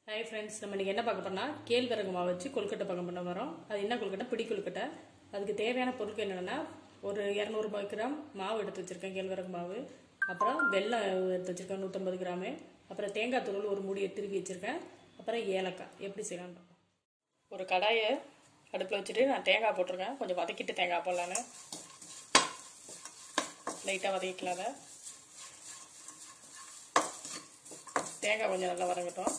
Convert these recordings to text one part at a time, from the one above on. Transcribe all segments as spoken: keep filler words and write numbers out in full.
Hi friends, நம்ம இன்றைக்கி என்ன பார்க்க போறோம்னா கேழ்வரகு மாவு வச்சு கொழுக்கட்டை பக்கம் பண்ண வரோம். அது என்ன கொழுக்கட்டை? பிடி கொழுக்கட்டை. அதுக்கு தேவையான பொருட்கள் என்னென்னா, ஒரு இரநூறு கிராம் மாவு எடுத்து வச்சுருக்கேன், கேழ்வரகு மாவு. அப்புறம் வெல்லம் எடுத்து வச்சுருக்கேன் நூற்றம்பது கிராமு. அப்புறம் தேங்காய் துருவல் ஒரு மூடியை திருவி வச்சுருக்கேன். அப்புறம் ஏலக்காய். எப்படி செய்யலான்னு பார்ப்போம். ஒரு கடாயை அடுப்பில் வச்சுட்டு நான் தேங்காய் போட்டிருக்கேன். கொஞ்சம் வதக்கிட்டு தேங்காய் போடலான்னு லைட்டாக வதக்கிக்கலாம். அதை தேங்காய் கொஞ்சம் நல்லா வதங்கட்டும்.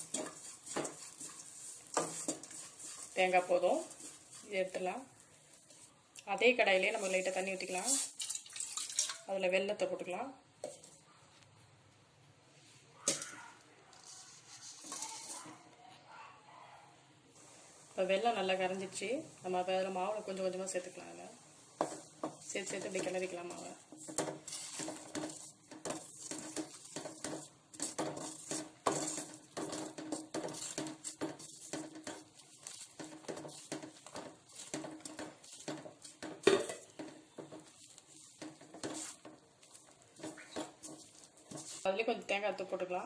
தேங்காய் போதும், இது எடுத்துடலாம். அதே கடாயிலே நம்ம லைட்டாக தண்ணி ஊற்றிக்கலாம். அதில் வெல்லத்தை போட்டுக்கலாம். இப்போ வெல்லம் நல்லா கரைஞ்சிடுச்சு. நம்ம இப்போ அதில் மாவில் கொஞ்சம் கொஞ்சமாக சேர்த்துக்கலாம். அதில் சேர்த்து சேர்த்து இப்படி கிளறிக்கலாம் மாவை. அதுலேயே கொஞ்சம் தேங்காய் தூள் போட்டுக்கலாம்.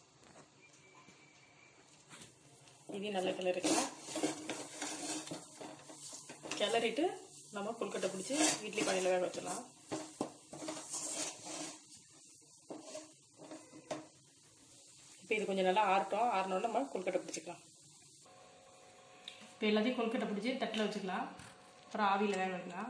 இதையும் நல்லா கிளறிக்கலாம். கிளறிட்டு நம்ம கொழுக்கட்டை பிடிச்சி இட்லி பானையில் வேக வச்சிடலாம். இப்போ இது கொஞ்சம் நல்லா ஆறட்டும். ஆறினோட நம்ம கொழுக்கட்டை பிடிச்சிக்கலாம். இப்போ எல்லாத்தையும் கொழுக்கட்டை பிடிச்சி தட்டில் வச்சுக்கலாம். அப்புறம் ஆவியில் வேக வைக்கலாம்.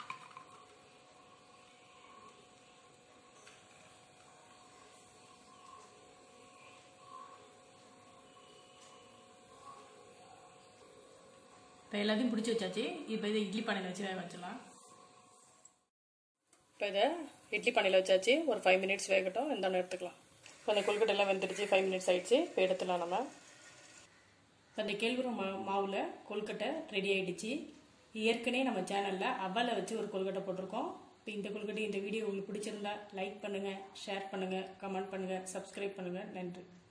இப்போ எல்லாத்தையும் பிடிச்சி வச்சாச்சு. இப்போ இதை இட்லி பானையில் வச்சு வேக வச்சிடலாம். இப்போ இதை இட்லி பானையில் வச்சாச்சு. ஒரு ஃபைவ் மினிட்ஸ் வேகட்டும். வெந்தோன்னு எடுத்துக்கலாம். இப்போ அந்த கொழுக்கட்டை எல்லாம் வெந்துடுச்சு. ஃபைவ் மினிட்ஸ் ஆகிடுச்சு. இப்போ எடுத்துடலாம். நம்ம இப்போ அந்த கேழ்வரகு மா மாவில் கொழுக்கட்டை ரெடி ஆகிடுச்சு. ஏற்கனவே நம்ம சேனலில் அவலை வச்சு ஒரு கொழுக்கட்டை போட்டிருக்கோம். இப்போ இந்த கொழுக்கட்டை இந்த வீடியோ உங்களுக்கு பிடிச்சிருந்தா லைக் பண்ணுங்கள், ஷேர் பண்ணுங்கள், கமெண்ட் பண்ணுங்கள், சப்ஸ்கிரைப் பண்ணுங்கள். நன்றி.